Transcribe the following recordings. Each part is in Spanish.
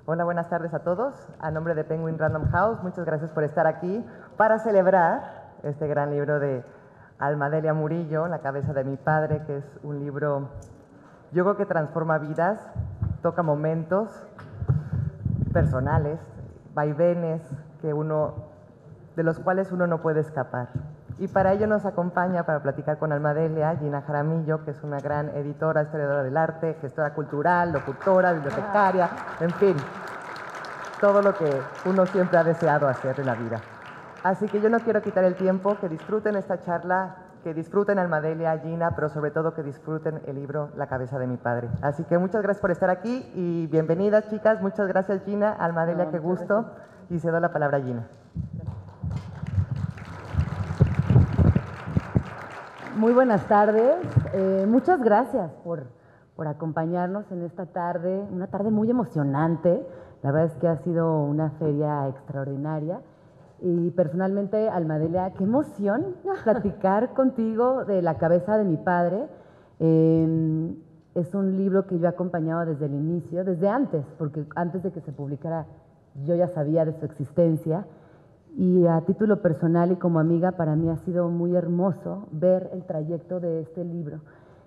Hola, buenas tardes a todos. A nombre de Penguin Random House, muchas gracias por estar aquí para celebrar este gran libro de Alma Delia Murillo, La cabeza de mi padre, que es un libro, yo creo que transforma vidas, toca momentos personales, vaivenes de los cuales uno no puede escapar. Y para ello nos acompaña, para platicar con Alma Delia, Gina Jaramillo, que es una gran editora, historiadora del arte, gestora cultural, locutora, bibliotecaria, en fin, todo lo que uno siempre ha deseado hacer en la vida. Así que yo no quiero quitar el tiempo, que disfruten esta charla, que disfruten Alma Delia, Gina, pero sobre todo que disfruten el libro La cabeza de mi padre. Así que muchas gracias por estar aquí y bienvenidas, chicas. Muchas gracias, Gina. Alma Delia, qué gusto. Y cedo la palabra a Gina. Muy buenas tardes, muchas gracias por acompañarnos en esta tarde, una tarde muy emocionante. La verdad es que ha sido una feria extraordinaria y personalmente, Alma Delia, qué emoción platicar contigo de La cabeza de mi padre. Es un libro que yo he acompañado desde el inicio, desde antes, porque antes de que se publicara yo ya sabía de su existencia. Y a título personal y como amiga, para mí ha sido muy hermoso ver el trayecto de este libro.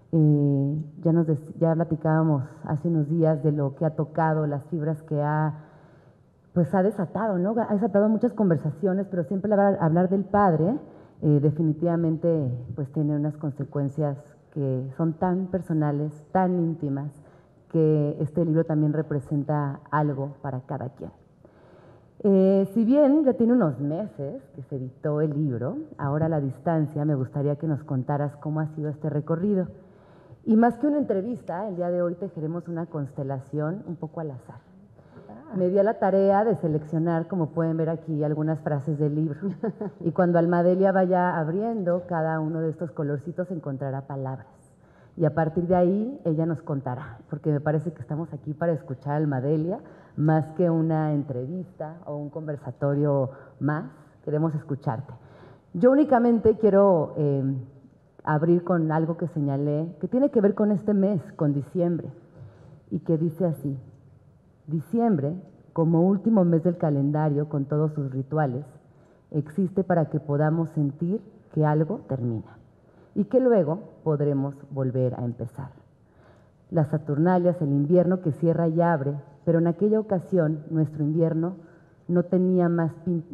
Ya platicábamos hace unos días de lo que ha tocado, las fibras que ha desatado, ¿no? Ha desatado muchas conversaciones, pero siempre hablar del padre definitivamente pues tiene unas consecuencias que son tan personales, tan íntimas, que este libro también representa algo para cada quien. Si bien ya tiene unos meses que se editó el libro, ahora a la distancia me gustaría que nos contaras cómo ha sido este recorrido. Y más que una entrevista, el día de hoy tejeremos una constelación un poco al azar. Me di a la tarea de seleccionar, como pueden ver aquí, algunas frases del libro. Y cuando Alma Delia vaya abriendo cada uno de estos colorcitos encontrará palabras. Y a partir de ahí ella nos contará, porque me parece que estamos aquí para escuchar a Alma Delia, más que una entrevista o un conversatorio más, queremos escucharte. Yo únicamente quiero abrir con algo que señalé, que tiene que ver con este mes, con diciembre, y que dice así: diciembre, como último mes del calendario con todos sus rituales, existe para que podamos sentir que algo termina y que luego podremos volver a empezar. Las Saturnalias, el invierno que cierra y abre, pero en aquella ocasión nuestro invierno tenía más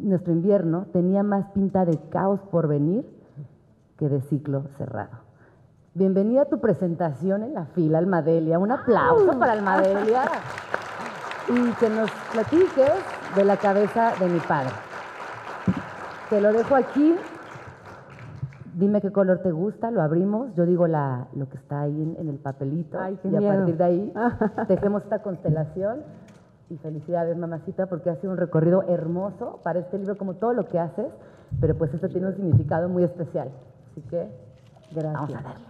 pinta de caos por venir que de ciclo cerrado. Bienvenida a tu presentación en la fila, Alma Delia. Un aplauso para Alma Delia. Y que nos platiques de La cabeza de mi padre. Te lo dejo aquí. Dime qué color te gusta, lo abrimos, yo digo lo que está ahí en el papelito. Ay, qué y miedo. A partir de ahí tejemos esta constelación. Y felicidades, mamacita, porque ha sido un recorrido hermoso para este libro, como todo lo que haces, pero pues esto tiene un significado muy especial. Así que, gracias. Vamos a darle.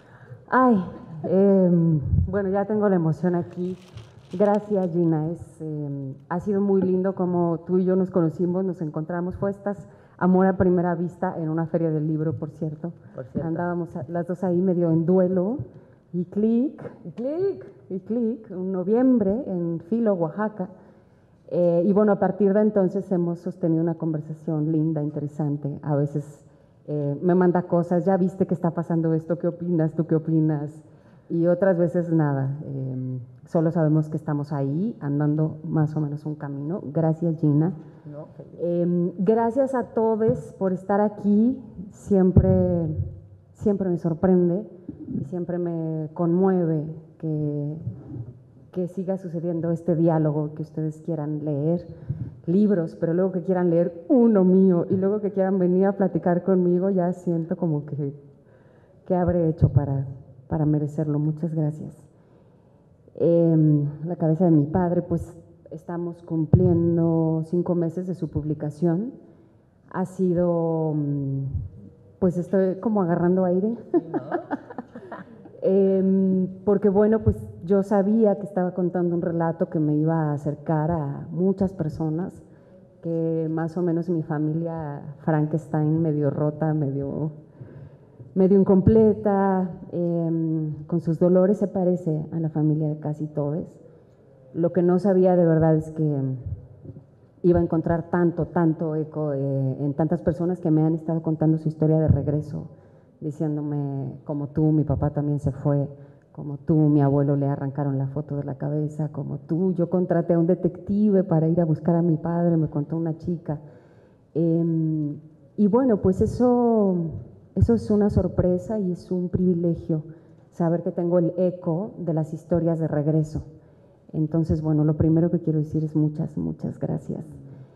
Ay, bueno, ya tengo la emoción aquí. Gracias, Gina. Ha sido muy lindo como tú y yo nos conocimos, nos encontramos. Fue amor a primera vista en una feria del libro, por cierto. Andábamos las dos ahí medio en duelo y clic, en noviembre en Filo, Oaxaca. Y bueno, a partir de entonces hemos sostenido una conversación linda, interesante. A veces me manda cosas, ya viste que está pasando esto, ¿qué opinas? ¿Tú qué opinas? Y otras veces nada, solo sabemos que estamos ahí, andando más o menos un camino. Gracias, Gina. Gracias a todos por estar aquí, siempre me sorprende y siempre me conmueve que siga sucediendo este diálogo, que ustedes quieran leer libros, pero luego que quieran leer uno mío y luego que quieran venir a platicar conmigo, ya siento como que habré hecho para merecerlo. Muchas gracias. La cabeza de mi padre, pues estamos cumpliendo 5 meses de su publicación. Ha sido, pues estoy como agarrando aire. Porque bueno, pues yo sabía que estaba contando un relato que me iba a acercar a muchas personas, que más o menos mi familia Frankenstein, medio rota, medio incompleta, con sus dolores, se parece a la familia de casi todos. Lo que no sabía de verdad es que iba a encontrar tanto eco en tantas personas que me han estado contando su historia de regreso, diciéndome, como tú, mi papá también se fue, como tú, mi abuelo le arrancaron la foto de la cabeza, como tú, yo contraté a un detective para ir a buscar a mi padre, me contó una chica. Y bueno, pues eso es una sorpresa y es un privilegio saber que tengo el eco de las historias de regreso. Entonces, bueno, lo primero que quiero decir es muchas gracias.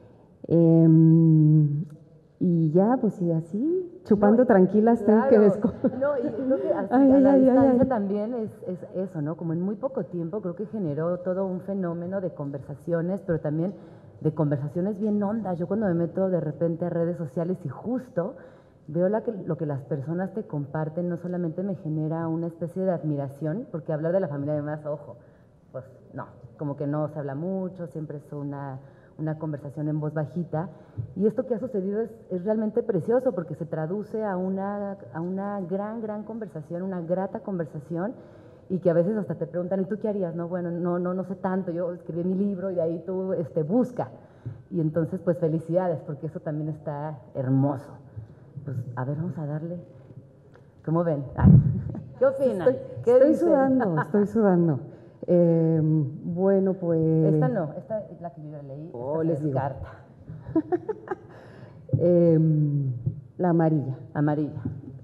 Y ya, pues y así, chupando tranquilas, claro, tengo que No, y creo que así, a la distancia también es eso, ¿no? Como en muy poco tiempo creo que generó todo un fenómeno de conversaciones, pero también de conversaciones bien hondas. Yo cuando me meto de repente a redes sociales y justo veo lo que las personas te comparten, no solamente me genera una especie de admiración, porque hablar de la familia de más, ojo, pues no, como que no se habla mucho, siempre es una conversación en voz bajita, y esto que ha sucedido es realmente precioso porque se traduce a una gran conversación, una grata conversación, y que a veces hasta te preguntan, ¿y tú qué harías? No, bueno, no sé tanto, yo escribí mi libro y de ahí tú busca, y entonces pues felicidades, porque eso también está hermoso. Pues a ver, vamos a darle, ¿cómo ven? ¿Qué opinan? Estoy sudando. Bueno, pues… Esta no, esta es la que yo ya leí, esta les es digo. carta. La amarilla. Amarilla.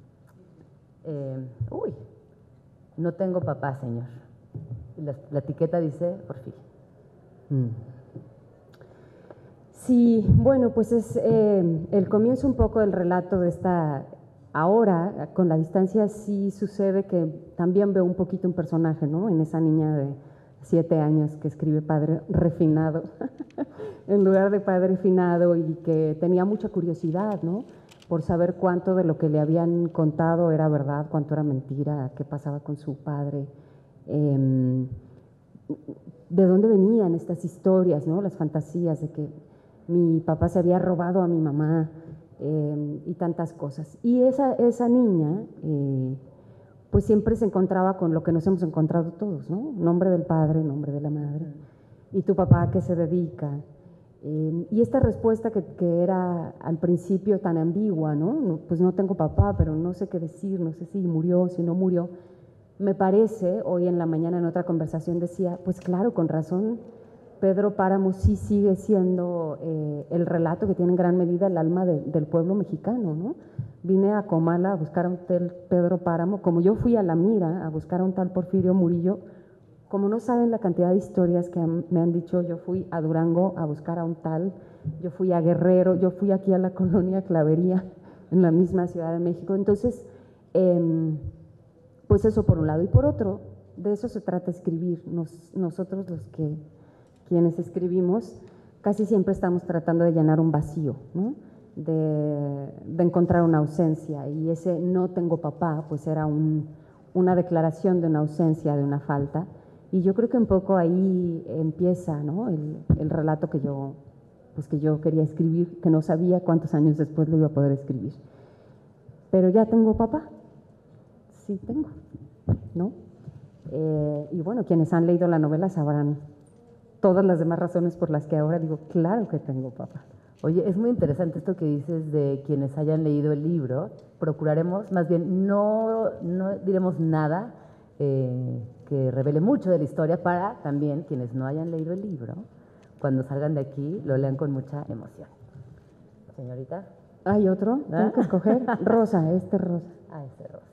Uy, no tengo papá, señor. Y la etiqueta dice, por fin. Sí, bueno, pues es el comienzo un poco del relato de esta… Ahora, con la distancia, sí sucede que también veo un poquito un personaje, ¿no? En esa niña de 7 años que escribe padre refinado, en lugar de padre finado, y que tenía mucha curiosidad, ¿no? Por saber cuánto de lo que le habían contado era verdad, cuánto era mentira, qué pasaba con su padre, de dónde venían estas historias, ¿no? Las fantasías de que mi papá se había robado a mi mamá, y tantas cosas. Y esa niña, pues siempre se encontraba con lo que nos hemos encontrado todos, ¿no? Nombre del padre, nombre de la madre. ¿Y tu papá a qué se dedica? Y esta respuesta que era al principio tan ambigua, ¿no? Pues no tengo papá, pero no sé qué decir, no sé si murió, si no murió. Me parece, hoy en la mañana en otra conversación decía, pues claro, con razón, Pedro Páramo sí sigue siendo el relato que tiene en gran medida el alma del pueblo mexicano, ¿no? Vine a Comala a buscar a un tal Pedro Páramo, como yo fui a La Mira a buscar a un tal Porfirio Murillo, como no saben la cantidad de historias que me han dicho, yo fui a Durango a buscar a un tal, yo fui a Guerrero, yo fui aquí a la colonia Clavería, en la misma Ciudad de México. Entonces, pues eso por un lado. Y por otro, de eso se trata escribir. Nosotros quienes escribimos, casi siempre estamos tratando de llenar un vacío, ¿no? de encontrar una ausencia, y ese no tengo papá, pues era una declaración de una ausencia, de una falta, y yo creo que un poco ahí empieza, ¿no? el relato que yo quería escribir, que no sabía cuántos años después lo iba a poder escribir. Pero ya tengo papá, sí tengo, ¿no? Y bueno, quienes han leído la novela sabrán todas las demás razones por las que ahora digo, claro que tengo papá. Oye, es muy interesante esto que dices de quienes hayan leído el libro. Procuraremos, más bien, no diremos nada que revele mucho de la historia para también quienes no hayan leído el libro, cuando salgan de aquí, lo lean con mucha emoción. Señorita. ¿Hay otro? ¿Tengo que escoger? Rosa, rosa. Ah, rosa.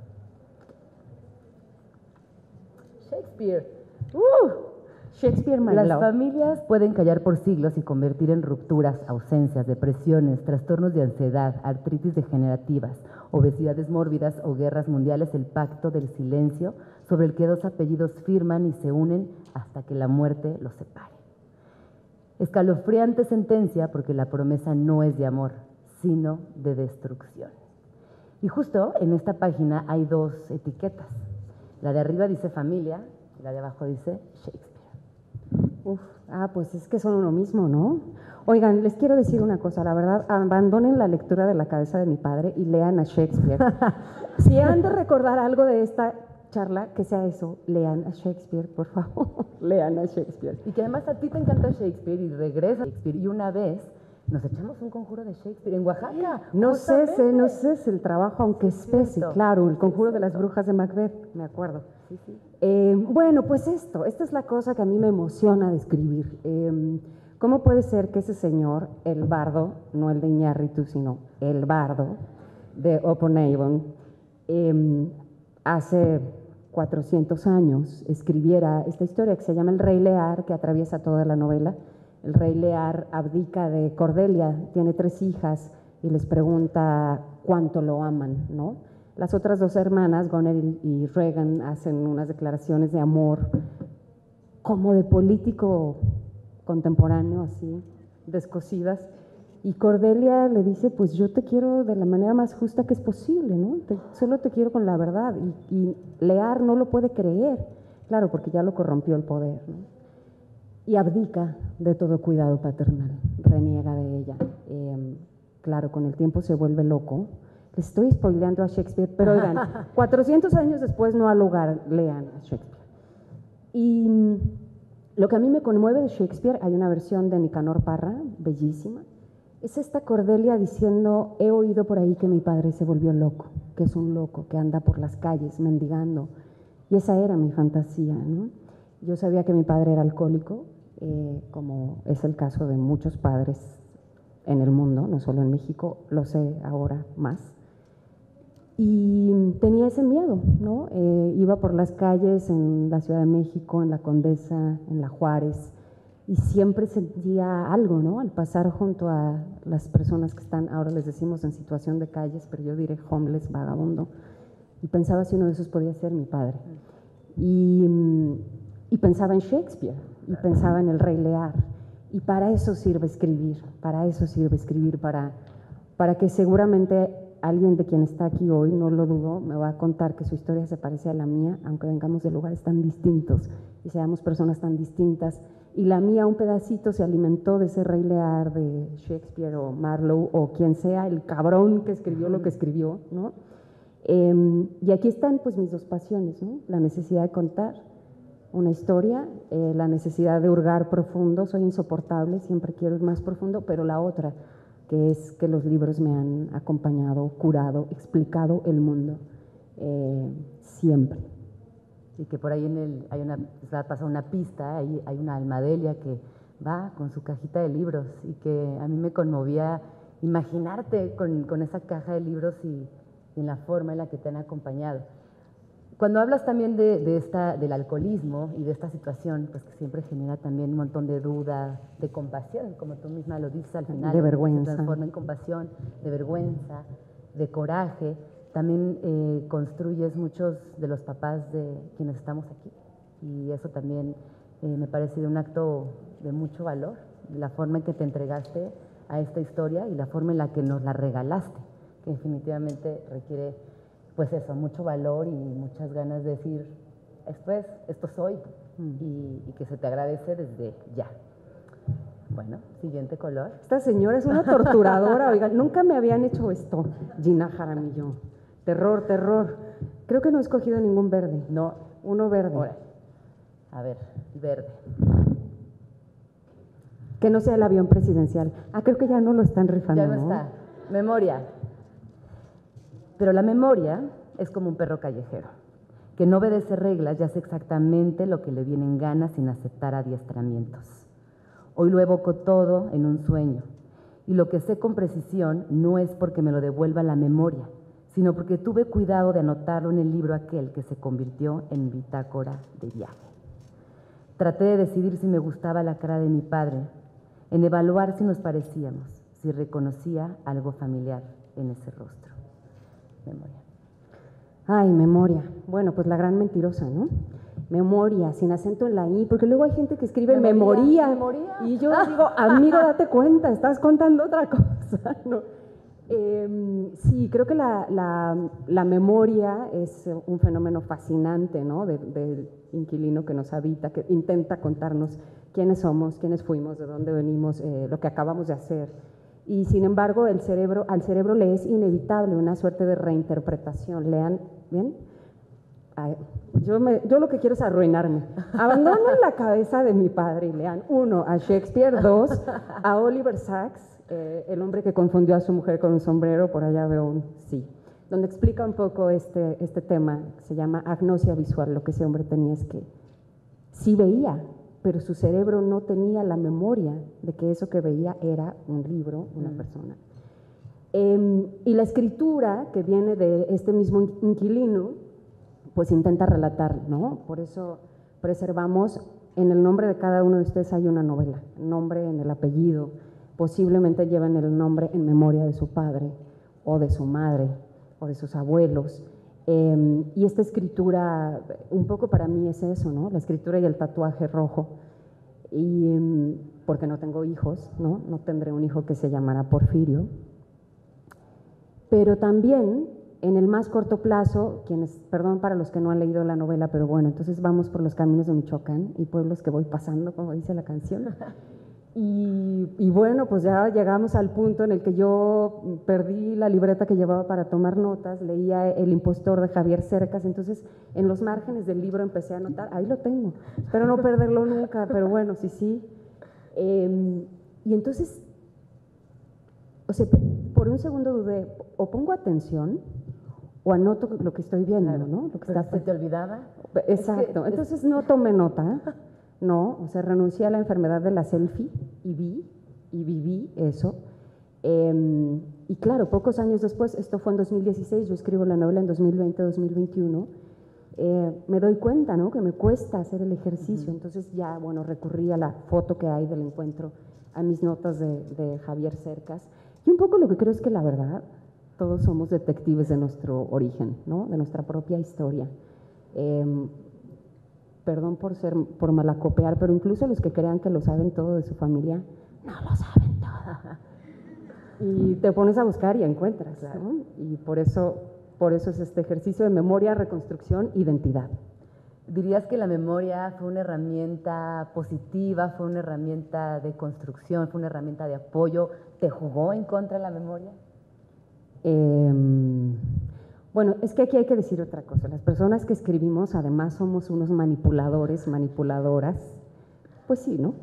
Shakespeare. Shakespeare, my Las love. familias pueden callar por siglos y convertir en rupturas, ausencias, depresiones, trastornos de ansiedad, artritis degenerativas, obesidades mórbidas o guerras mundiales el pacto del silencio sobre el que dos apellidos firman y se unen hasta que la muerte los separe. Escalofriante sentencia porque la promesa no es de amor, sino de destrucción. Y justo en esta página hay dos etiquetas. La de arriba dice familia y la de abajo dice Shakespeare. Pues es que son uno mismo, ¿no? Oigan, les quiero decir una cosa, la verdad, abandonen la lectura de La cabeza de mi padre y lean a Shakespeare. Si han de recordar algo de esta charla que sea eso, lean a Shakespeare, por favor, lean a Shakespeare. Y que además a ti te encanta Shakespeare y regresa a Shakespeare. Y una vez nos echamos un conjuro de Shakespeare en Oaxaca. No cese el trabajo, aunque espese, claro, el conjuro de las brujas de Macbeth, me acuerdo. Sí, sí. Bueno, pues esta es la cosa que a mí me emociona de escribir. ¿Cómo puede ser que ese señor, el bardo, no el de Iñárritu, sino el bardo de Oponeivon, hace 400 años escribiera esta historia que se llama El Rey Lear, que atraviesa toda la novela? El rey Lear abdica de Cordelia, tiene 3 hijas y les pregunta cuánto lo aman, ¿no? Las otras 2 hermanas, Goneril y Regan, hacen unas declaraciones de amor como de político contemporáneo, así, descosidas. Y Cordelia le dice, pues yo te quiero de la manera más justa que es posible, ¿no? Solo te quiero con la verdad. Y Lear no lo puede creer, claro, porque ya lo corrompió el poder, ¿no? Y abdica de todo cuidado paternal, reniega de ella. Claro, con el tiempo se vuelve loco. Les estoy spoileando a Shakespeare, pero oigan, 400 años después no ha lugar, lean a Shakespeare. Y lo que a mí me conmueve de Shakespeare, hay una versión de Nicanor Parra, bellísima, es esta Cordelia diciendo, he oído por ahí que mi padre se volvió loco, que es un loco, que anda por las calles mendigando. Y esa era mi fantasía, ¿no? Yo sabía que mi padre era alcohólico, como es el caso de muchos padres en el mundo, no solo en México, lo sé ahora más. Y tenía ese miedo, ¿no? Iba por las calles en la Ciudad de México, en la Condesa, en la Juárez, y siempre sentía algo, ¿no? Al pasar junto a las personas que están, ahora les decimos en situación de calles, pero yo diré homeless, vagabundo, y pensaba si uno de esos podía ser mi padre. Y pensaba en Shakespeare, y pensaba en El Rey Lear, y para eso sirve escribir, para que seguramente alguien de quien está aquí hoy, no lo dudo, me va a contar que su historia se parece a la mía, aunque vengamos de lugares tan distintos y seamos personas tan distintas, y la mía un pedacito se alimentó de ese Rey Lear de Shakespeare o Marlowe o quien sea, el cabrón que escribió lo que escribió, ¿no? Y aquí están pues mis 2 pasiones, ¿no? La necesidad de contar una historia, la necesidad de hurgar profundo, soy insoportable, siempre quiero ir más profundo, pero la otra, que es que los libros me han acompañado, curado, explicado el mundo, siempre. Y que por ahí pasa una pista, ahí hay una Almadelia que va con su cajita de libros y que a mí me conmovía imaginarte con esa caja de libros y en la forma en la que te han acompañado. Cuando hablas también del alcoholismo y de esta situación, pues que siempre genera también un montón de duda, de compasión, como tú misma lo dices al final. De vergüenza. Se transforma en compasión, de vergüenza, de coraje. También construyes muchos de los papás de quienes estamos aquí. Y eso también me parece de un acto de mucho valor, la forma en que te entregaste a esta historia y la forma en la que nos la regalaste, que definitivamente requiere, pues eso, mucho valor y muchas ganas de decir, esto soy, y que se te agradece desde ya. Bueno, siguiente color. Esta señora es una torturadora, oigan, nunca me habían hecho esto, Gina Jaramillo. Terror, terror. Creo que no he escogido ningún verde. No. Uno verde. Ahora, a ver, verde. Que no sea el avión presidencial. Creo que ya no lo están rifando, ya no está. Memoria. Pero la memoria es como un perro callejero, que no obedece reglas y hace exactamente lo que le viene en gana sin aceptar adiestramientos. Hoy lo evoco todo en un sueño, y lo que sé con precisión no es porque me lo devuelva la memoria, sino porque tuve cuidado de anotarlo en el libro aquel que se convirtió en mi bitácora de viaje. Traté de decidir si me gustaba la cara de mi padre, en evaluar si nos parecíamos, si reconocía algo familiar en ese rostro. Memoria. Ay, memoria. Bueno, pues la gran mentirosa, ¿no? Memoria, sin acento en la I, porque luego hay gente que escribe memoria. Y yo digo, amigo, date cuenta, estás contando otra cosa, ¿no? Sí, creo que la memoria es un fenómeno fascinante, ¿no? Del inquilino que nos habita, que intenta contarnos quiénes somos, quiénes fuimos, de dónde venimos, lo que acabamos de hacer. Y sin embargo, al cerebro le es inevitable una suerte de reinterpretación. Lean, ¿bien? Ay, yo lo que quiero es arruinarme. Abandonen la cabeza de mi padre y lean, 1, a Shakespeare, 2, a Oliver Sacks, el hombre que confundió a su mujer con un sombrero, por allá veo un sí, donde explica un poco este tema, que se llama agnosia visual. Lo que ese hombre tenía es que sí veía, pero su cerebro no tenía la memoria de que eso que veía era un libro, una persona. Y la escritura que viene de este mismo inquilino, pues intenta relatar, ¿no? Por eso preservamos, en el nombre de cada uno de ustedes hay una novela, nombre en el apellido, posiblemente lleven el nombre en memoria de su padre o de su madre o de sus abuelos. Y esta escritura, un poco para mí es eso, ¿no? La escritura y el tatuaje rojo. Y porque no tengo hijos, ¿no? No tendré un hijo que se llamará Porfirio. Pero también, en el más corto plazo, perdón para los que no han leído la novela, pero bueno, entonces vamos por los caminos de Michoacán y pueblos que voy pasando, como dice la canción. Y bueno, pues ya llegamos al punto en el que yo perdí la libreta que llevaba para tomar notas, leía El impostor de Javier Cercas, entonces en los márgenes del libro empecé a anotar, ahí lo tengo, espero no perderlo nunca, pero bueno, sí. Y entonces, o sea, por un segundo dudé, o pongo atención o anoto lo que estoy viendo, Claro, ¿no? Lo que pero está... ¿se te olvidaba? Exacto, entonces no tomé nota, no, o sea, renuncié a la enfermedad de la selfie y viví eso. Y claro, pocos años después, esto fue en 2016, yo escribo la novela en 2020, 2021, me doy cuenta, ¿no? Que me cuesta hacer el ejercicio, entonces ya, bueno, recurrí a la foto que hay del encuentro, a mis notas de Javier Cercas, y un poco lo que creo es que la verdad, todos somos detectives de nuestro origen, ¿no? De nuestra propia historia. Perdón por malacopear, pero incluso los que crean que lo saben todo de su familia, no lo saben todo. Y te pones a buscar y encuentras, ¿no? Y por eso es este ejercicio de memoria, reconstrucción, identidad. ¿Dirías que la memoria fue una herramienta positiva, fue una herramienta de construcción, fue una herramienta de apoyo? ¿Te jugó en contra la memoria? Bueno, es que aquí hay que decir otra cosa. Las personas que escribimos, además, somos unos manipuladores, manipuladoras. Pues sí, ¿no?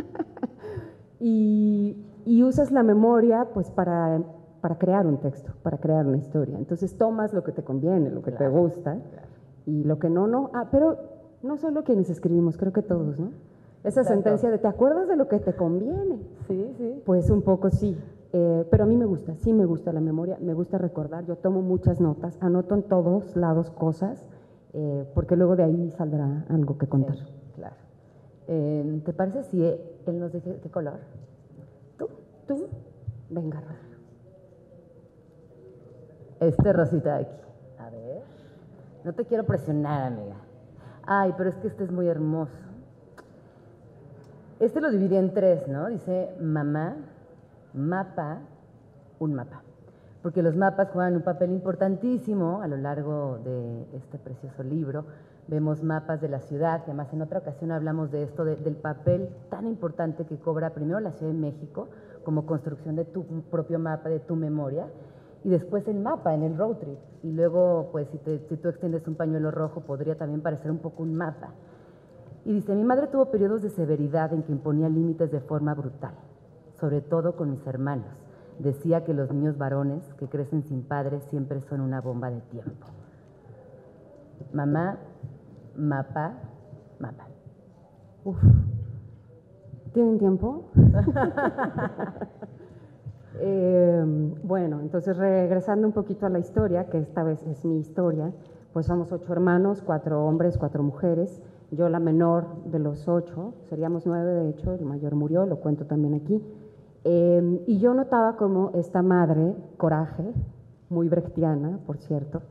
y usas la memoria, pues, para crear un texto, para crear una historia. Entonces, tomas lo que te conviene, lo que te gusta, y lo que no. Pero no solo quienes escribimos, creo que todos, ¿no? Esa sentencia de ¿te acuerdas de lo que te conviene? Sí. Pues un poco sí. Pero a mí me gusta, sí me gusta la memoria, me gusta recordar, yo tomo muchas notas, anoto en todos lados cosas, porque luego de ahí saldrá algo que contar. Sí, claro. ¿Te parece si él nos dice qué color? ¿Tú? Venga, Rosa. Este rosita de aquí. A ver. No te quiero presionar, amiga. Ay, pero es que este es muy hermoso. Este lo dividí en 3, ¿no? Dice mamá, mapa, un mapa. Porque los mapas juegan un papel importantísimo a lo largo de este precioso libro. Vemos mapas de la ciudad, que además en otra ocasión hablamos de esto, del papel tan importante que cobra primero la Ciudad de México como construcción de tu propio mapa, de tu memoria, y después el mapa en el road trip. Y luego, pues, si tú extiendes un pañuelo rojo, podría también parecer un poco un mapa. Y dice, mi madre tuvo periodos de severidad en que imponía límites de forma brutal, sobre todo con mis hermanos. Decía que los niños varones que crecen sin padres siempre son una bomba de tiempo. Mamá, mapa, mapa. Uf. ¿Tienen tiempo? Bueno, entonces regresando un poquito a la historia, que esta vez es mi historia, pues somos 8 hermanos, 4 hombres, 4 mujeres. Yo la menor de los 8, seríamos 9 de hecho, el mayor murió, lo cuento también aquí. Y yo notaba como esta madre, Coraje, muy brechtiana, por cierto,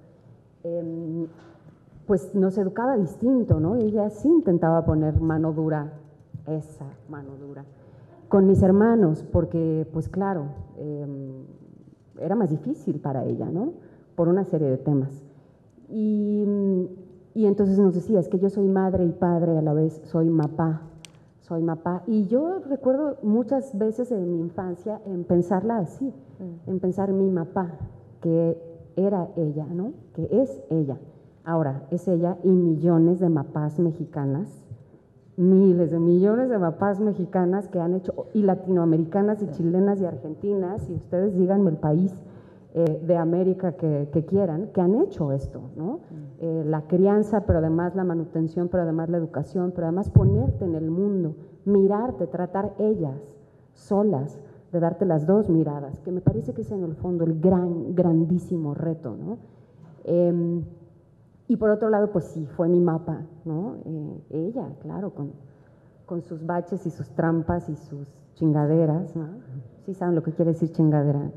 pues nos educaba distinto, ¿no? Ella sí intentaba poner mano dura, esa mano dura, con mis hermanos, porque, pues claro, era más difícil para ella, ¿no? Por una serie de temas. Y entonces nos decía, es que yo soy madre y padre a la vez, soy mapá. Y yo recuerdo muchas veces en mi infancia en pensarla así, en pensar mi mapá, que era ella, ¿no? Que es ella. Ahora, es ella y millones de mamás mexicanas, miles de millones de mamás mexicanas que han hecho, y latinoamericanas y chilenas y argentinas, y ustedes díganme el país de América que quieran, que han hecho esto, ¿no? La crianza, pero además la manutención, pero además la educación, pero además ponerte en el mundo, mirarte, tratar ellas solas, de darte las dos miradas, que me parece que es en el fondo el grandísimo reto, ¿no? Y por otro lado, pues sí, fue mi mapa, ¿no? Ella, claro, con sus baches y sus trampas y sus chingaderas, ¿no? Sí saben lo que quiere decir chingadera.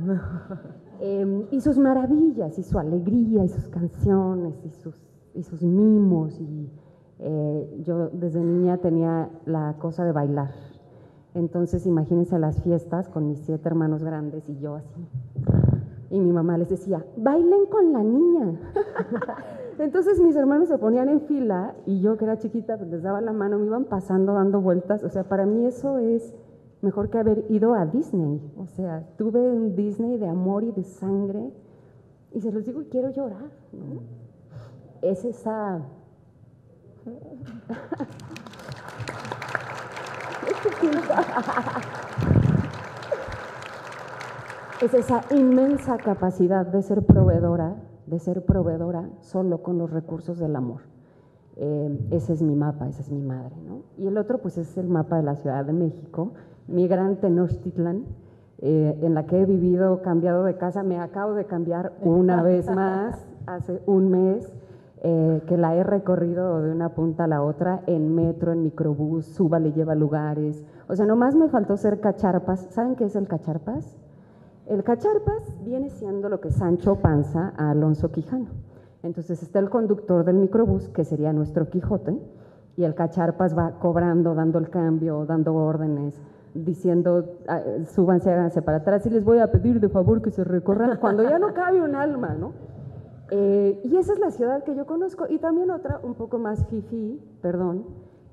Y sus maravillas, y su alegría, y sus canciones, y sus mimos. Y yo desde niña tenía la cosa de bailar. Entonces, imagínense las fiestas con mis 7 hermanos grandes y yo así. Y mi mamá les decía, bailen con la niña. Entonces mis hermanos se ponían en fila y yo, que era chiquita, pues les daba la mano, me iban pasando, dando vueltas. O sea, para mí eso es mejor que haber ido a Disney. O sea, tuve un Disney de amor y de sangre. Y se los digo y quiero llorar, ¿no? Es esa... es esa inmensa capacidad de ser proveedora solo con los recursos del amor. Ese es mi mapa, esa es mi madre, ¿no? Y el otro, pues, es el mapa de la Ciudad de México, mi gran Tenochtitlan, en la que he vivido, cambiado de casa. Me acabo de cambiar una vez más, hace un mes, que la he recorrido de una punta a la otra, en metro, en microbús, súbale, lleva lugares. O sea, nomás me faltó ser cacharpas. ¿Saben qué es el cacharpas? El cacharpas viene siendo lo que Sancho Panza a Alonso Quijano. Entonces está el conductor del microbús, que sería nuestro Quijote, y el cacharpas va cobrando, dando el cambio, dando órdenes, diciendo, súbanse, háganse para atrás y les voy a pedir de favor que se recorran, cuando ya no cabe un alma, ¿no? Y esa es la ciudad que yo conozco. Y también otra, un poco más fifí, perdón,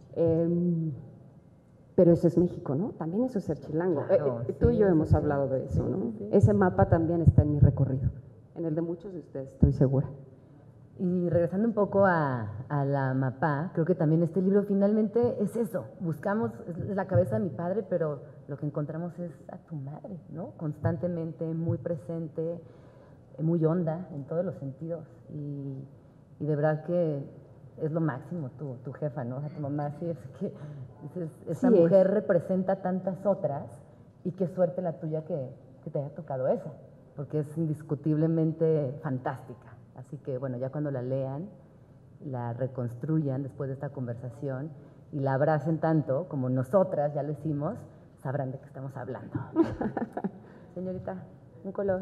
pero eso es México, ¿no? También eso es ser chilango. Claro, tú y yo hemos hablado de eso, ¿no? Sí. Ese mapa también está en mi recorrido, en el de muchos de ustedes, estoy segura. Y regresando un poco a la mapa, creo que también este libro finalmente es eso. Buscamos, es la cabeza de mi padre, pero lo que encontramos es a tu madre, ¿no? Constantemente, muy presente, muy honda en todos los sentidos. Y de verdad que es lo máximo tu jefa, ¿no? O sea, tu mamá, sí, es que dices, esa mujer representa tantas otras, y qué suerte la tuya que te haya tocado esa, porque es indiscutiblemente fantástica. Así que, bueno, ya cuando la lean, la reconstruyan después de esta conversación y la abracen tanto como nosotras ya lo hicimos, sabrán de qué estamos hablando. Señorita, un color.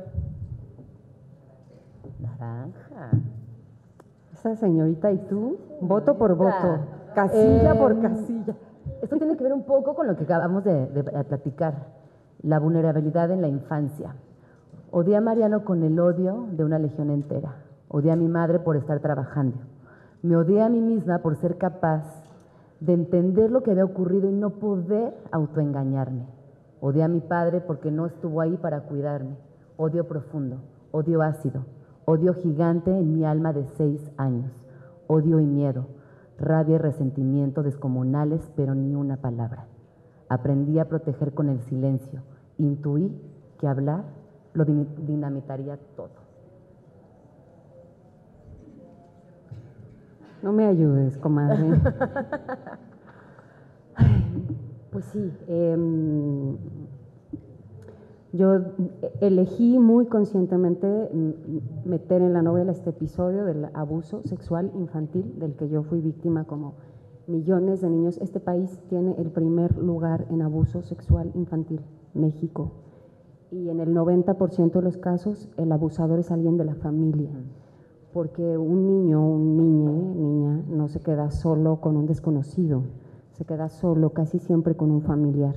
Naranja. Esa señorita y tú, voto por voto, casilla por casilla. Esto tiene que ver un poco con lo que acabamos de platicar, la vulnerabilidad en la infancia. Odié a Mariano con el odio de una legión entera. Odié a mi madre por estar trabajando. Me odié a mí misma por ser capaz de entender lo que había ocurrido y no poder autoengañarme. Odié a mi padre porque no estuvo ahí para cuidarme. Odio profundo, odio ácido, odio gigante en mi alma de 6 años. Odio y miedo, rabia y resentimiento descomunales, pero ni una palabra. Aprendí a proteger con el silencio. Intuí que hablar lo dinamitaría todo. No me ayudes, comadre. Ay, pues sí, yo elegí muy conscientemente meter en la novela este episodio del abuso sexual infantil del que yo fui víctima, como millones de niños. Este país tiene el primer lugar en abuso sexual infantil, México. Y en el 90% de los casos el abusador es alguien de la familia. Porque un niño, niña, no se queda solo con un desconocido, se queda solo casi siempre con un familiar.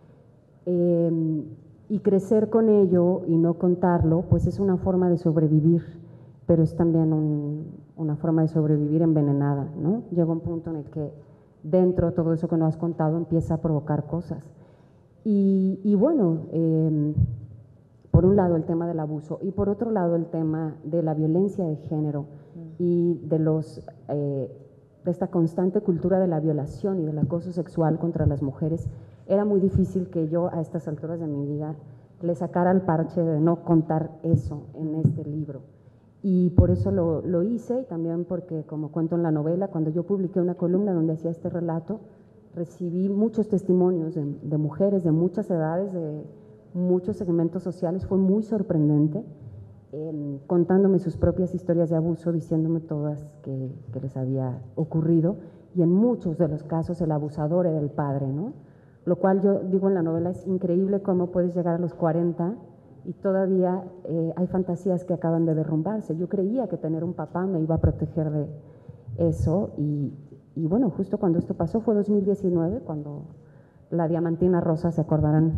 Y crecer con ello y no contarlo, pues es una forma de sobrevivir, pero es también una forma de sobrevivir envenenada, ¿no? Llega un punto en el que dentro de todo eso que no has contado empieza a provocar cosas. Y bueno, por un lado el tema del abuso y por otro lado el tema de la violencia de género y de esta constante cultura de la violación y del acoso sexual contra las mujeres, era muy difícil que yo a estas alturas de mi vida le sacara el parche de no contar eso en este libro. Y por eso lo hice, y también porque, como cuento en la novela, cuando yo publiqué una columna donde hacía este relato, recibí muchos testimonios de mujeres de muchas edades, de muchos segmentos sociales. Fue muy sorprendente, contándome sus propias historias de abuso, diciéndome todas que les había ocurrido, y en muchos de los casos el abusador era el padre, ¿no? Lo cual yo digo en la novela, es increíble cómo puedes llegar a los 40 y todavía hay fantasías que acaban de derrumbarse. Yo creía que tener un papá me iba a proteger de eso, y bueno, justo cuando esto pasó fue 2019, cuando la diamantina rosa, se acordarán,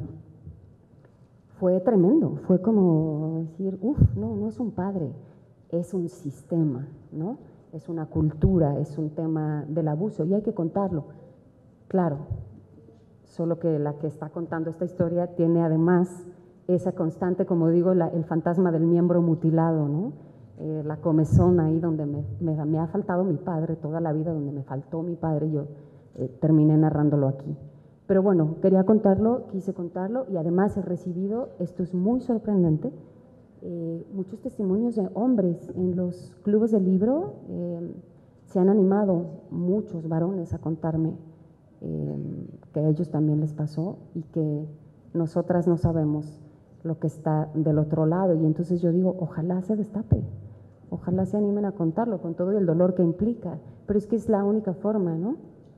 fue tremendo. Fue como decir, no es un padre, es un sistema, ¿no? Es una cultura, es un tema del abuso y hay que contarlo. Claro, solo que la que está contando esta historia tiene además esa constante, como digo, el fantasma del miembro mutilado, ¿no? La comezón ahí donde me ha faltado mi padre toda la vida, donde me faltó mi padre, y yo terminé narrándolo aquí. Pero bueno, quería contarlo, quise contarlo, y además he recibido, esto es muy sorprendente, muchos testimonios de hombres en los clubes de libro. Se han animado muchos varones a contarme que a ellos también les pasó y que nosotras no sabemos lo que está del otro lado. Y entonces yo digo, ojalá se destape, ojalá se animen a contarlo con todo el dolor que implica, pero es que es la única forma, ¿no?,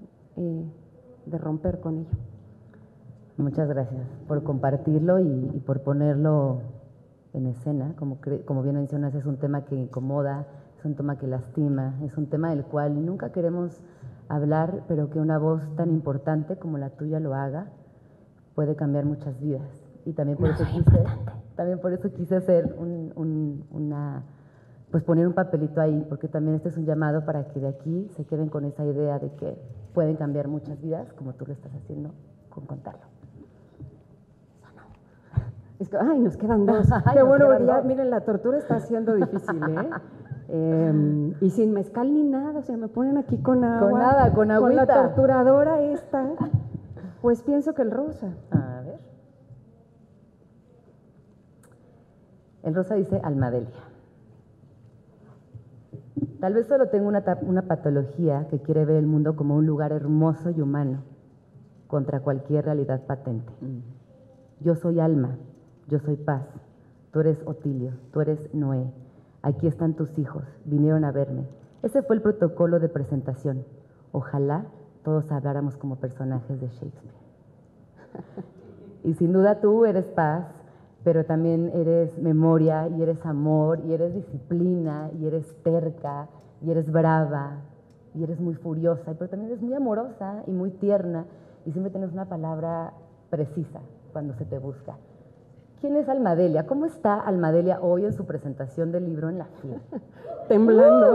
de romper con ello. Muchas gracias por compartirlo y por ponerlo en escena. Como bien mencionas, es un tema que incomoda, es un tema que lastima, es un tema del cual nunca queremos hablar, pero que una voz tan importante como la tuya lo haga, puede cambiar muchas vidas. Y también por eso quise hacer pues poner un papelito ahí, porque también este es un llamado para que de aquí se queden con esa idea de que pueden cambiar muchas vidas, como tú lo estás haciendo con contarlo. Es que, nos quedan dos. Qué bueno, porque ya, miren, la tortura está siendo difícil, y sin mezcal ni nada, o sea, me ponen aquí con agua. Con agüita. Con la torturadora esta, pues pienso que el rosa. A ver. El rosa dice Almadelia. Tal vez solo tengo una patología que quiere ver el mundo como un lugar hermoso y humano, contra cualquier realidad patente. Yo soy alma, yo soy paz, tú eres Otilio, tú eres Noé, aquí están tus hijos, vinieron a verme. Ese fue el protocolo de presentación. Ojalá todos habláramos como personajes de Shakespeare. Y sin duda tú eres paz, pero también eres memoria, y eres amor, y eres disciplina, y eres terca, y eres brava, y eres muy furiosa, pero también eres muy amorosa y muy tierna, y siempre tienes una palabra precisa cuando se te busca. ¿Quién es Almadelia? ¿Cómo está Almadelia hoy en su presentación del libro en la FIL? Temblando.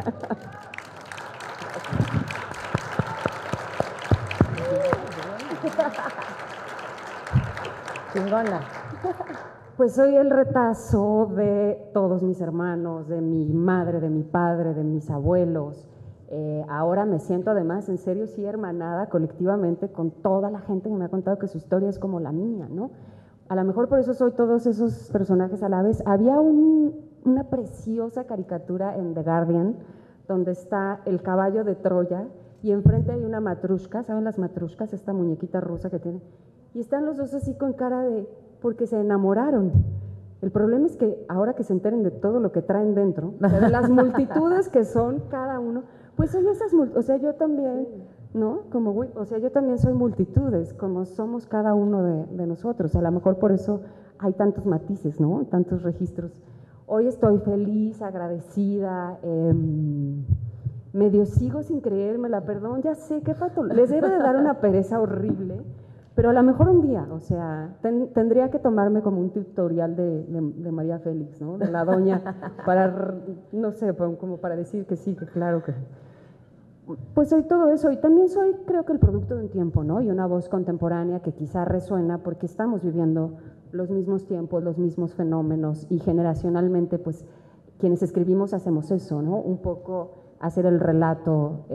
Chingona. Pues soy el retazo de todos mis hermanos, de mi madre, de mi padre, de mis abuelos. Ahora me siento además, en serio, sí, hermanada colectivamente con toda la gente que me ha contado que su historia es como la mía, ¿no? A lo mejor por eso soy todos esos personajes a la vez. Había una preciosa caricatura en The Guardian donde está el caballo de Troya y enfrente hay una matrushka, ¿saben las matrushkas? Esta muñequita rusa que tiene. Y están los dos así con cara de, porque se enamoraron. El problema es que ahora que se enteren de todo lo que traen dentro, o sea, de las multitudes que son cada uno, pues soy esas multitudes, o sea, yo también, ¿no? O sea, yo también soy multitudes, como somos cada uno de nosotros. A lo mejor por eso hay tantos matices, ¿no? Tantos registros. Hoy estoy feliz, agradecida, medio sigo sin creérmela, perdón, ya sé, qué fato, les debe de dar una pereza horrible, pero a lo mejor un día, o sea, tendría que tomarme como un tutorial de María Félix, ¿no? De la doña, para, no sé, como para decir que sí, que claro que... Pues soy todo eso, y también soy, creo que el producto de un tiempo, ¿no? Y una voz contemporánea que quizá resuena porque estamos viviendo los mismos tiempos, los mismos fenómenos, y generacionalmente, pues, quienes escribimos hacemos eso, ¿no? Un poco hacer el relato,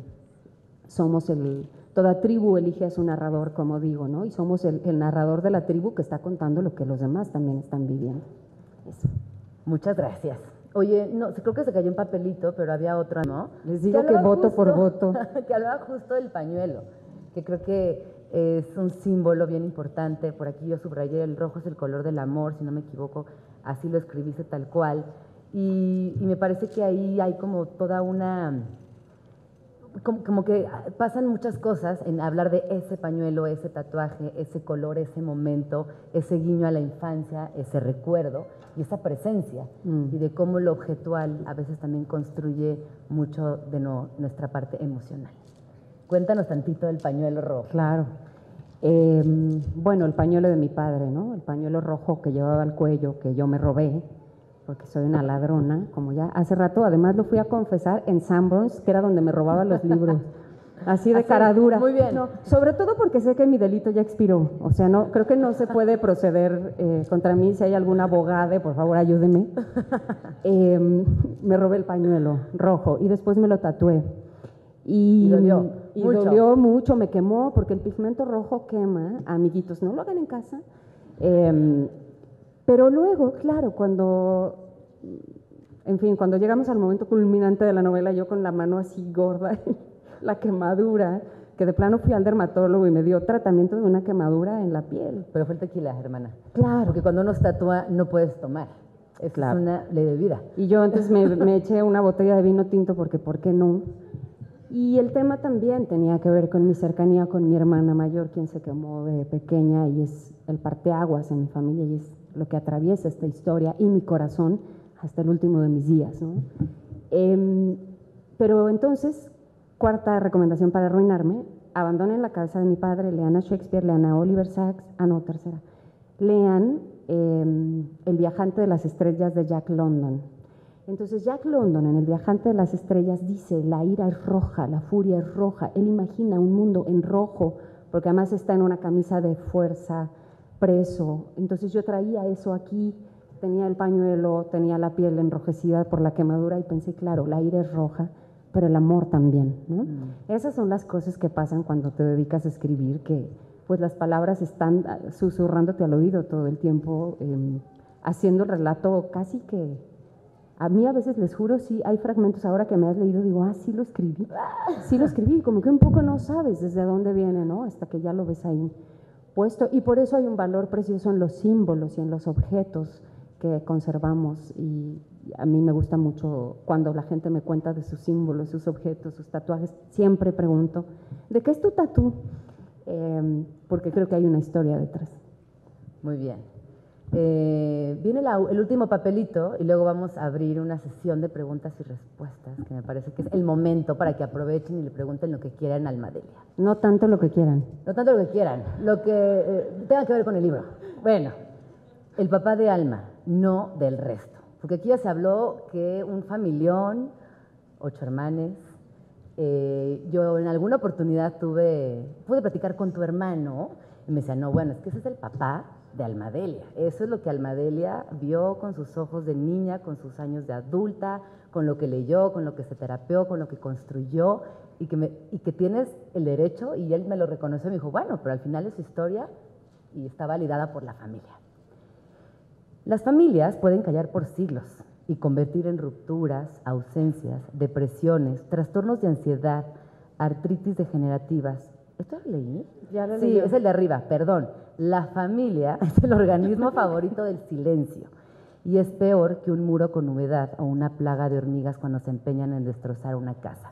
toda tribu elige a su narrador, como digo, ¿no? Y somos el narrador de la tribu que está contando lo que los demás también están viviendo. Eso. Muchas gracias. Oye, no, creo que se cayó un papelito, pero había otro, ¿no? Les digo que voto por voto. Que hablaba justo del pañuelo, que creo que es un símbolo bien importante. Por aquí yo subrayé, el rojo es el color del amor, si no me equivoco, así lo escribiste tal cual. Y me parece que ahí hay como toda una... Como que pasan muchas cosas en hablar de ese pañuelo, ese tatuaje, ese color, ese momento, ese guiño a la infancia, ese recuerdo y esa presencia, y de cómo lo objetual a veces también construye mucho de nuestra parte emocional. Cuéntanos tantito del pañuelo rojo. Claro. Bueno, el pañuelo de mi padre, ¿no? El pañuelo rojo que llevaba al cuello, que yo me robé, porque soy una ladrona, como ya hace rato, además lo fui a confesar en Sanborns, que era donde me robaba los libros, así de cara dura. Muy bien. No, sobre todo porque sé que mi delito ya expiró, o sea, no, creo que no se puede proceder contra mí. Si hay algún abogado, por favor, ayúdeme. Me robé el pañuelo rojo y después me lo tatué. Y dolió mucho. Dolió mucho, me quemó, porque el pigmento rojo quema, amiguitos, no lo hagan en casa. Pero luego, claro, cuando llegamos al momento culminante de la novela, yo con la mano así gorda, la quemadura, que de plano fui al dermatólogo y me dio tratamiento de una quemadura en la piel. Pero fue el tequila, hermana. Claro. Porque cuando uno se tatúa no puedes tomar. Es Claro. una ley de vida. Y yo antes me eché una botella de vino tinto porque, ¿por qué no? Y el tema también tenía que ver con mi cercanía con mi hermana mayor, quien se quemó de pequeña y es el parteaguas en mi familia y es lo que atraviesa esta historia y mi corazón hasta el último de mis días, ¿no? Pero entonces, cuarta recomendación para arruinarme: abandonen la casa de mi padre, lean a Shakespeare, lean a Oliver Sacks, tercera, lean El viajante de las estrellas de Jack London. Entonces Jack London en El viajante de las estrellas dice: la ira es roja, la furia es roja. Él imagina un mundo en rojo, porque además está en una camisa de fuerza, preso. Entonces yo traía eso aquí, tenía el pañuelo, tenía la piel enrojecida por la quemadura y pensé, claro, la ira es roja, pero el amor también, ¿no? Esas son las cosas que pasan cuando te dedicas a escribir, que pues las palabras están susurrándote al oído todo el tiempo, haciendo el relato casi que... A mí a veces les juro, sí, hay fragmentos ahora que me has leído, digo, sí lo escribí, como que un poco no sabes desde dónde viene, ¿no? Hasta que ya lo ves ahí puesto, y por eso hay un valor precioso en los símbolos y en los objetos que conservamos, y a mí me gusta mucho cuando la gente me cuenta de sus símbolos, sus objetos, sus tatuajes. Siempre pregunto, ¿de qué es tu tatú? Porque creo que hay una historia detrás. Muy bien. Viene el último papelito y luego vamos a abrir una sesión de preguntas y respuestas, que me parece que es el momento para que aprovechen y le pregunten lo que quieran a Almadelia. No tanto lo que quieran. No tanto lo que quieran, lo que tenga que ver con el libro. Bueno, el papá de Alma, no del resto. Porque aquí ya se habló que un familión, 8 hermanes. Yo en alguna oportunidad pude platicar con tu hermano y me decía, no, bueno, es que ese es el papá de Almadelia. Eso es lo que Almadelia vio con sus ojos de niña, con sus años de adulta, con lo que leyó, con lo que se terapeó, con lo que construyó, y que tienes el derecho, y él me lo reconoció, me dijo, bueno, pero al final es su historia y está validada por la familia. Las familias pueden callar por siglos y convertir en rupturas, ausencias, depresiones, trastornos de ansiedad, artritis degenerativas. ¿Esto lo leí? Ya lo Sí, leí. es el de arriba, perdón. La familia es el organismo favorito del silencio y es peor que un muro con humedad o una plaga de hormigas cuando se empeñan en destrozar una casa.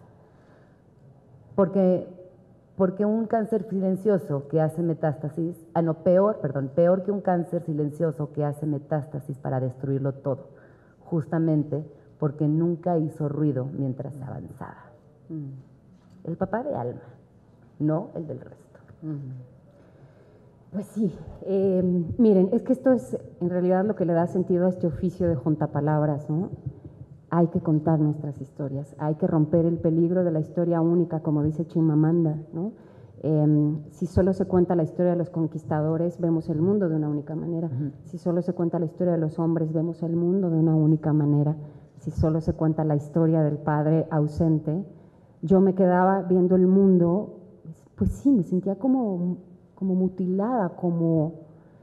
Porque un cáncer silencioso que hace metástasis, peor que un cáncer silencioso que hace metástasis para destruirlo todo, justamente porque nunca hizo ruido mientras avanzaba. El papá de Alma, no el del resto. Pues sí, miren, es que esto es en realidad lo que le da sentido a este oficio de juntapalabras, ¿no? Hay que contar nuestras historias, hay que romper el peligro de la historia única, como dice Chimamanda, ¿no? Si solo se cuenta la historia de los conquistadores, vemos el mundo de una única manera. Si solo se cuenta la historia de los hombres, vemos el mundo de una única manera. si solo se cuenta la historia del padre ausente, yo me quedaba viendo el mundo, pues sí, me sentía como mutilada, como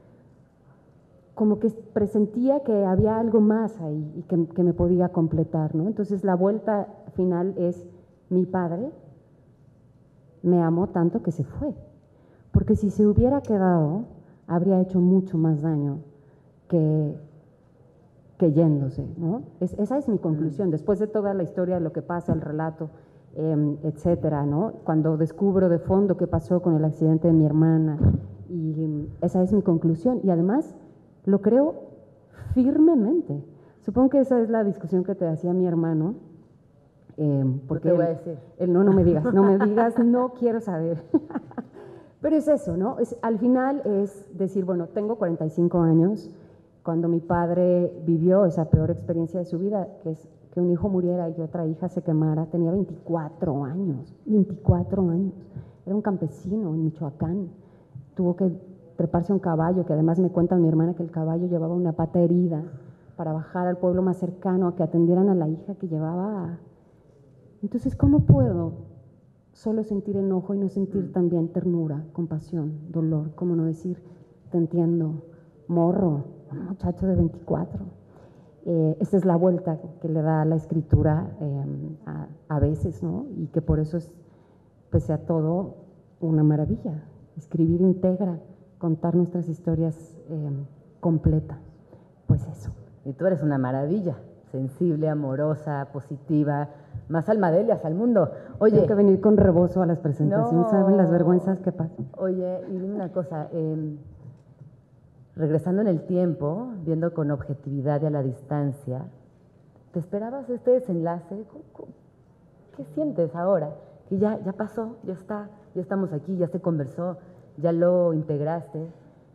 que presentía que había algo más ahí y que me podía completar, ¿no? Entonces la vuelta final es, mi padre me amó tanto que se fue, porque si se hubiera quedado, habría hecho mucho más daño que yéndose, ¿no? Esa es mi conclusión, después de toda la historia de lo que pasa, el relato, etcétera, ¿no? Cuando descubro de fondo qué pasó con el accidente de mi hermana, y esa es mi conclusión, y además lo creo firmemente. Supongo que esa es la discusión que te hacía mi hermano, porque ¿Qué te voy a decir? no me digas, no quiero saber. Pero es eso, ¿no? Al final es decir, bueno, tengo 45 años, cuando mi padre vivió esa peor experiencia de su vida, que es que un hijo muriera y otra hija se quemara, tenía 24 años, 24 años. Era un campesino en Michoacán, tuvo que treparse a un caballo, que además me cuenta mi hermana que el caballo llevaba una pata herida para bajar al pueblo más cercano a que atendieran a la hija que llevaba. Entonces, ¿cómo puedo solo sentir enojo y no sentir también ternura, compasión, dolor? ¿Cómo no decir, te entiendo, morro, un muchacho de 24? Esta es la vuelta que le da la escritura a veces, ¿no? Y que por eso es, pese a todo, una maravilla. Escribir integra, contar nuestras historias completas. Pues eso. Y tú eres una maravilla, sensible, amorosa, positiva, más almadelias al mundo. Oye, tengo que venir con rebozo a las presentaciones, no. ¿saben las vergüenzas que pasan? Oye, y dime una cosa, regresando en el tiempo, viendo con objetividad y a la distancia, ¿te esperabas este desenlace? ¿Qué sientes ahora? Que ya pasó, ya está, ya estamos aquí, ya se conversó, ya lo integraste.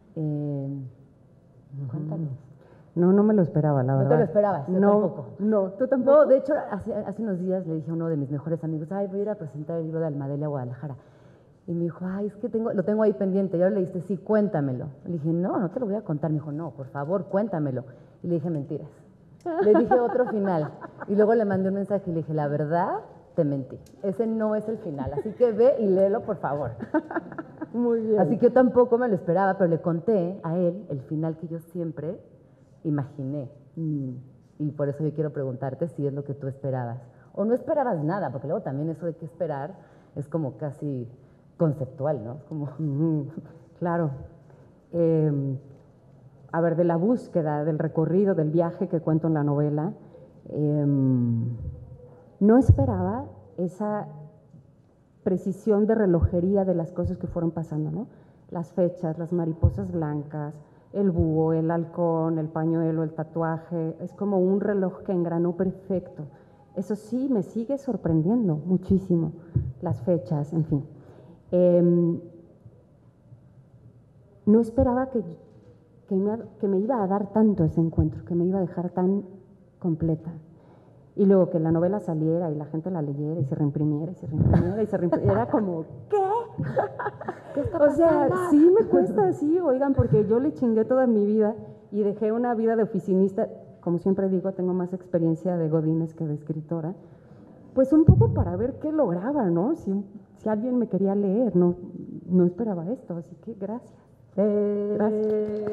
Cuéntanos. No me lo esperaba, la verdad. ¿No te lo esperabas? Yo tampoco. No, ¿tú tampoco? No, de hecho, hace unos días le dije a uno de mis mejores amigos, ay, voy a ir a presentar el libro de Almadelia a Guadalajara. Y me dijo, ay, es que lo tengo ahí pendiente. Y ahora le dije, sí, cuéntamelo. Le dije, no te lo voy a contar. Me dijo, no, por favor, cuéntamelo. Y le dije, mentiras. Le dije otro final. Y luego le mandé un mensaje y le dije, la verdad, te mentí. Ese no es el final. Así que ve y léelo, por favor. Muy bien. Así que yo tampoco me lo esperaba, pero le conté a él el final que yo siempre imaginé. Y por eso yo quiero preguntarte si es lo que tú esperabas. O no esperabas nada, porque luego también eso de qué esperar es como casi conceptual, ¿no? Como... Claro. A ver, de la búsqueda, del recorrido, del viaje que cuento en la novela, no esperaba esa precisión de relojería de las cosas que fueron pasando, ¿no? Las fechas, las mariposas blancas, el búho, el halcón, el pañuelo, el tatuaje, es como un reloj que engranó perfecto. Eso sí, me sigue sorprendiendo muchísimo, las fechas, en fin. No esperaba que me iba a dar tanto ese encuentro, que me iba a dejar tan completa. Y luego que la novela saliera y la gente la leyera y se reimprimiera y se reimprimiera y se reimprimiera, era como, ¿qué? ¿Qué está pasando? O sea, sí me cuesta así, oigan, porque yo le chingué toda mi vida y dejé una vida de oficinista. Como siempre digo, tengo más experiencia de godines que de escritora. Pues un poco para ver qué lograba, ¿no? Si alguien me quería leer, no esperaba esto, así que gracias. Gracias.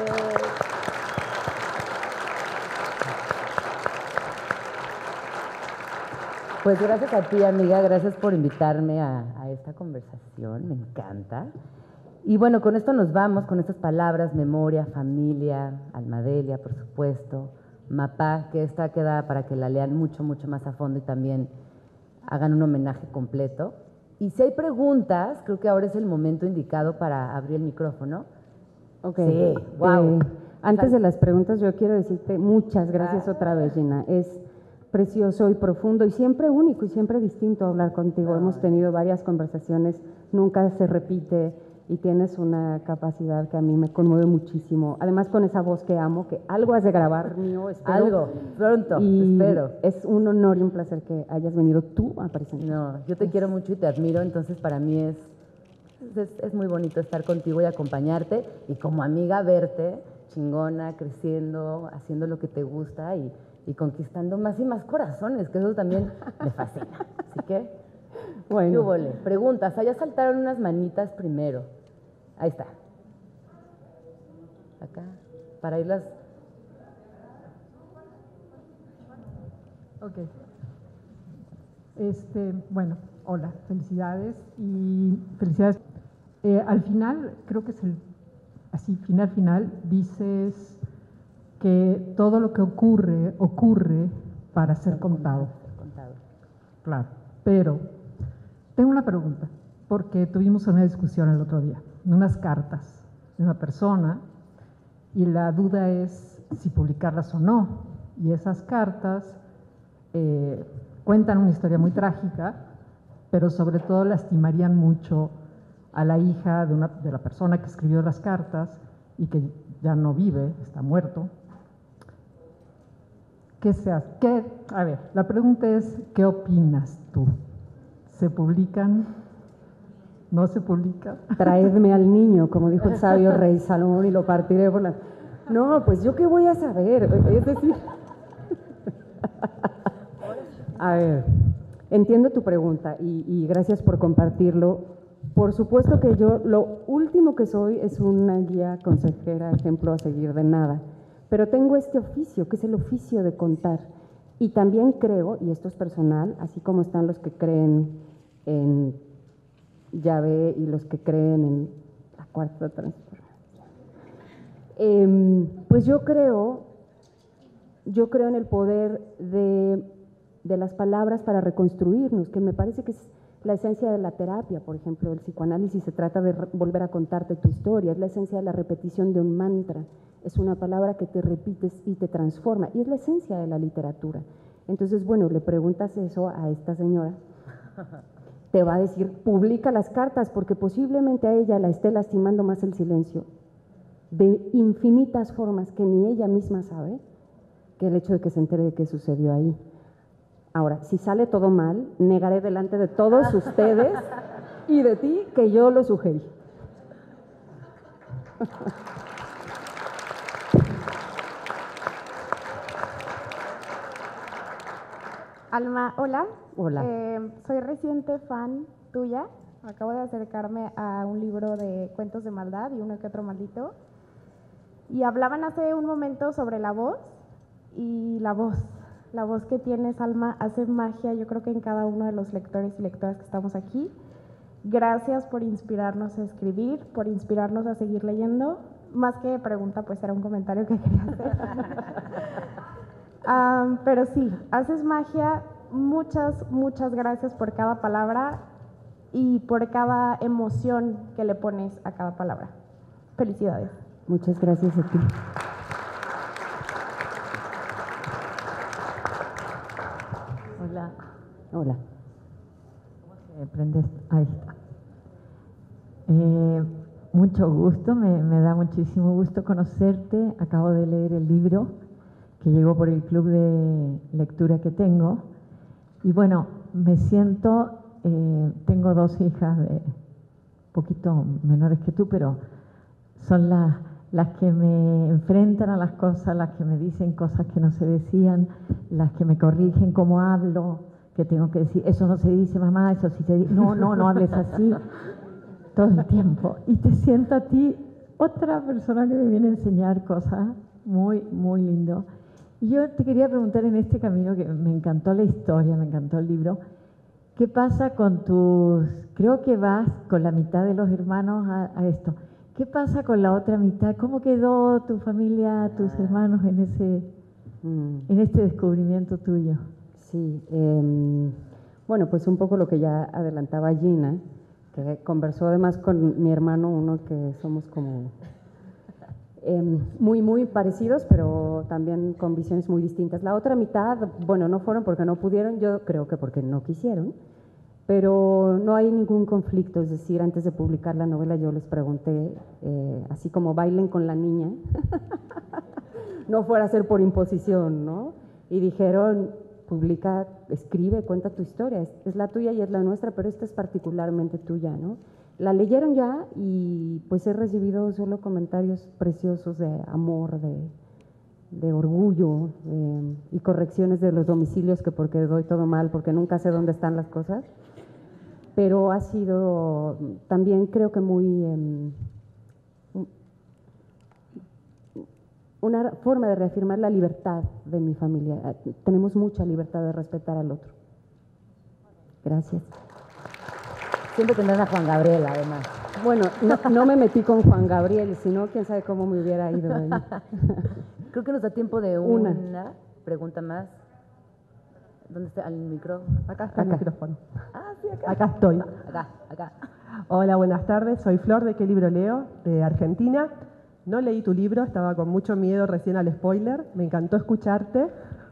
Pues gracias a ti, amiga, gracias por invitarme a esta conversación, me encanta. Y bueno, con esto nos vamos, con estas palabras, memoria, familia, Almadelia, por supuesto, Mapá, que esta queda para que la lean mucho, mucho más a fondo y también hagan un homenaje completo. Y si hay preguntas, creo que ahora es el momento indicado para abrir el micrófono. Ok. Sí, wow. Antes de las preguntas, yo quiero decirte muchas gracias otra vez, Gina. Es precioso y profundo y siempre único y siempre distinto hablar contigo. Hemos tenido varias conversaciones, nunca se repite y tienes una capacidad que a mí me conmueve muchísimo. Además con esa voz que amo, que algo has de grabar mío, espero. Algo, pronto, y espero. Es un honor y un placer que hayas venido tú a presentar. No, yo te quiero mucho y te admiro, entonces para mí es muy bonito estar contigo y acompañarte y como amiga verte chingona, creciendo, haciendo lo que te gusta y y conquistando más y más corazones, que eso también me fascina. Así que, Bueno. ¿qué hubole? Preguntas, allá saltaron unas manitas primero. Ahí está. Acá, para irlas... Ok. Bueno, hola, felicidades y felicidades. Al final, creo que es así, final, dices que todo lo que ocurre para ser contado. Claro, pero tengo una pregunta, porque tuvimos una discusión el otro día, unas cartas de una persona, y la duda es si publicarlas o no. Y esas cartas cuentan una historia muy trágica, pero sobre todo lastimarían mucho a la hija de la persona que escribió las cartas y que ya no vive, está muerto. ¿Qué se hace? A ver, la pregunta es, ¿qué opinas tú? ¿Se publican? ¿No se publican? Traedme al niño, como dijo el sabio rey Salomón, y lo partiré por la... No, pues yo qué voy a saber, es decir... A ver, entiendo tu pregunta y gracias por compartirlo. Por supuesto que yo lo último que soy es una guía, consejera, ejemplo a seguir de nada, pero tengo este oficio, que es el oficio de contar. Y también creo, y esto es personal, así como están los que creen en Yahvé y los que creen en la cuarta transformación, pues yo creo en el poder de las palabras para reconstruirnos, que me parece que es la esencia de la terapia. Por ejemplo, el psicoanálisis se trata de volver a contarte tu historia, es la esencia de la repetición de un mantra, es una palabra que te repites y te transforma, y es la esencia de la literatura. Entonces, bueno, le preguntas eso a esta señora, te va a decir, publica las cartas, porque posiblemente a ella la esté lastimando más el silencio, de infinitas formas que ni ella misma sabe, que el hecho de que se entere de qué sucedió ahí. Ahora, si sale todo mal, negaré delante de todos ustedes y de ti que yo lo sugerí. Alma, hola. Hola. Soy reciente fan tuya. Acabo de acercarme a un libro de cuentos de maldad y uno que otro maldito. Y hablaban hace un momento sobre la voz y la voz. La voz que tienes, Alma, hace magia, yo creo que en cada uno de los lectores y lectoras que estamos aquí. Gracias por inspirarnos a escribir, por inspirarnos a seguir leyendo. Más que pregunta, pues era un comentario que quería hacer. Pero sí, haces magia. Muchas gracias por cada palabra y por cada emoción que le pones a cada palabra. Felicidades. Muchas gracias a ti. Hola. Hola. ¿Cómo se prende esto? Ahí está. Mucho gusto, me da muchísimo gusto conocerte. Acabo de leer el libro que llegó por el club de lectura que tengo. Y bueno, me siento, tengo dos hijas de poquito menores que tú, pero son las que me enfrentan a las cosas, las que me dicen cosas que no se decían, las que me corrigen cómo hablo, que tengo que decir, eso no se dice, mamá, eso sí se dice, no hables así, todo el tiempo. Y te siento a ti, otra persona que me viene a enseñar cosas muy, muy lindo. Y yo te quería preguntar en este camino, que me encantó la historia, me encantó el libro, ¿qué pasa con creo que vas con la mitad de los hermanos a esto? ¿Qué pasa con la otra mitad? ¿Cómo quedó tu familia, tus hermanos en este descubrimiento tuyo? Sí, bueno, pues un poco lo que ya adelantaba Gina, que conversó además con mi hermano, uno que somos como muy parecidos, pero también con visiones muy distintas. La otra mitad, bueno, no fueron porque no pudieron, yo creo que porque no quisieron, pero no hay ningún conflicto. Es decir, antes de publicar la novela yo les pregunté, así como bailen con la niña, no fuera a ser por imposición, ¿no? Y dijeron, publica, escribe, cuenta tu historia, es la tuya y es la nuestra, pero esta es particularmente tuya, ¿no? La leyeron ya y pues he recibido solo comentarios preciosos de amor, de orgullo y correcciones de los domicilios, que porque doy todo mal, porque nunca sé dónde están las cosas, pero ha sido también creo que muy una forma de reafirmar la libertad de mi familia. Tenemos mucha libertad de respetar al otro. Gracias. Siempre tendrás a Juan Gabriel, además. Bueno, no me metí con Juan Gabriel, sino quién sabe cómo me hubiera ido ahí. Creo que nos da tiempo de una pregunta más. ¿Dónde está el micrófono? Acá está el micrófono. Ah, sí, acá. Acá estoy. Acá. Hola, buenas tardes. Soy Flor de ¿Qué libro leo? De Argentina. No leí tu libro, estaba con mucho miedo recién al spoiler. Me encantó escucharte.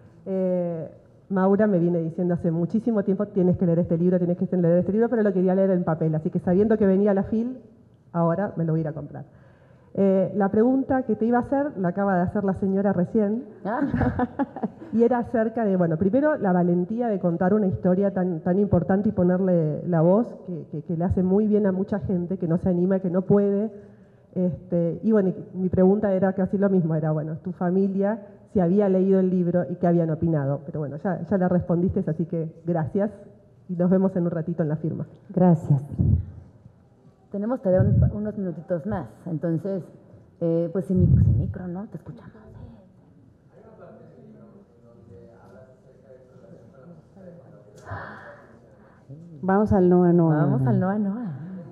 Maura me viene diciendo hace muchísimo tiempo, tienes que leer este libro, pero lo quería leer en papel. Así que sabiendo que venía la FIL, ahora me lo voy a ir a comprar. La pregunta que te iba a hacer, la acaba de hacer la señora recién, y era acerca de, bueno, primero la valentía de contar una historia tan importante y ponerle la voz, que le hace muy bien a mucha gente, que no se anima, que no puede. Y bueno, mi pregunta era casi lo mismo, era, bueno, tu familia, si había leído el libro y qué habían opinado. Pero bueno, ya la respondiste, así que gracias, y nos vemos en un ratito en la firma. Gracias. Tenemos todavía unos minutitos más, entonces, pues sin micro, ¿no? Te escuchamos. Vamos al Noa Noa. Vamos al Noa Noa.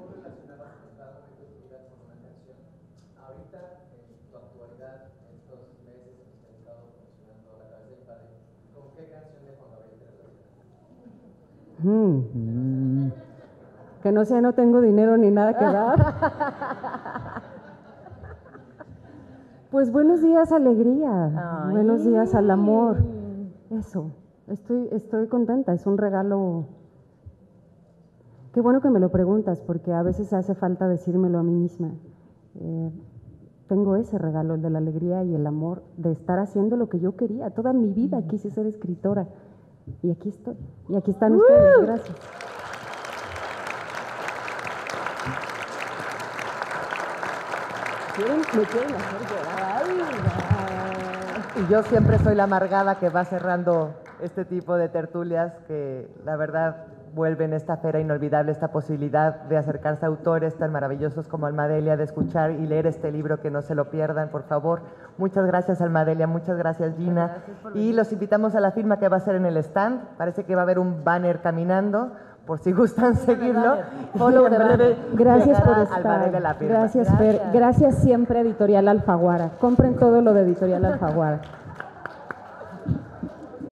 Que no sea, no tengo dinero ni nada que dar. Pues buenos días, alegría. Ay. Buenos días al amor. Eso, estoy contenta, es un regalo. Qué bueno que me lo preguntas, porque a veces hace falta decírmelo a mí misma. Tengo ese regalo, el de la alegría y el amor, de estar haciendo lo que yo quería. Toda mi vida quise ser escritora. Y aquí estoy. Y aquí están ustedes. Gracias. Me quieren hacer llorar. Y yo siempre soy la amargada que va cerrando este tipo de tertulias que la verdad vuelven esta feria inolvidable, esta posibilidad de acercarse a autores tan maravillosos como Almadelia, de escuchar y leer este libro, que no se lo pierdan, por favor. Muchas gracias, Almadelia, muchas gracias, Gina. Y los invitamos a la firma que va a ser en el stand. Parece que va a haber un banner caminando, por si gustan seguirlo. Gracias por estar. Almadelia la firma. Gracias, Fer. Gracias siempre, Editorial Alfaguara. Compren todo lo de Editorial Alfaguara.